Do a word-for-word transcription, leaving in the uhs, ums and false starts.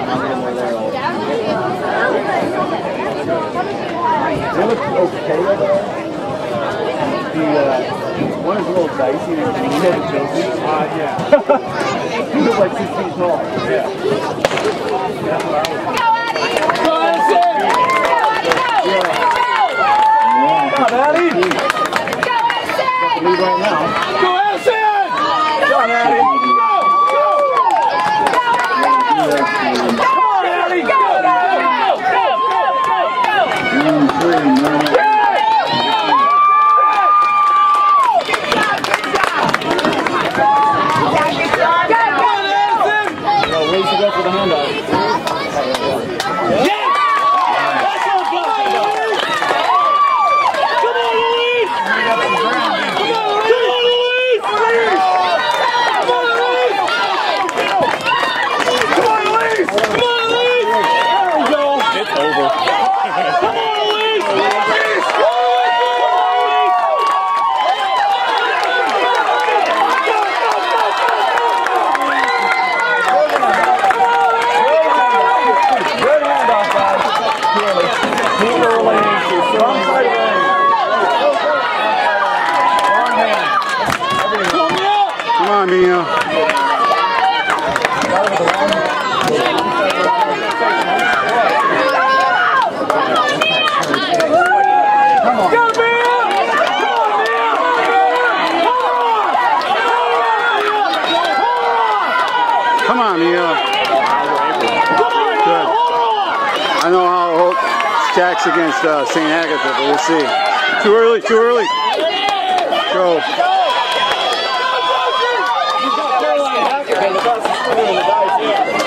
They look okay over there. The, uh, one is a little dicey. You had Josie? Uh, yeah. He was like six feet tall. Yeah. Go, Addison! Go, Addie, go! Go, Addie! Go, Addison! Lead right now. Go, Addison! Go, Addie! Go! Go! Come on, Addie! Go! Go! Go! Go! Go! Go! Come on, Mia. Come on. Go, Mia! Come on, Mia. Good. I know how Hope stacks against uh, Saint Agatha, but we'll see. Too early, too early. Go. He's got Caroline back again, the best swimmer in the guys here.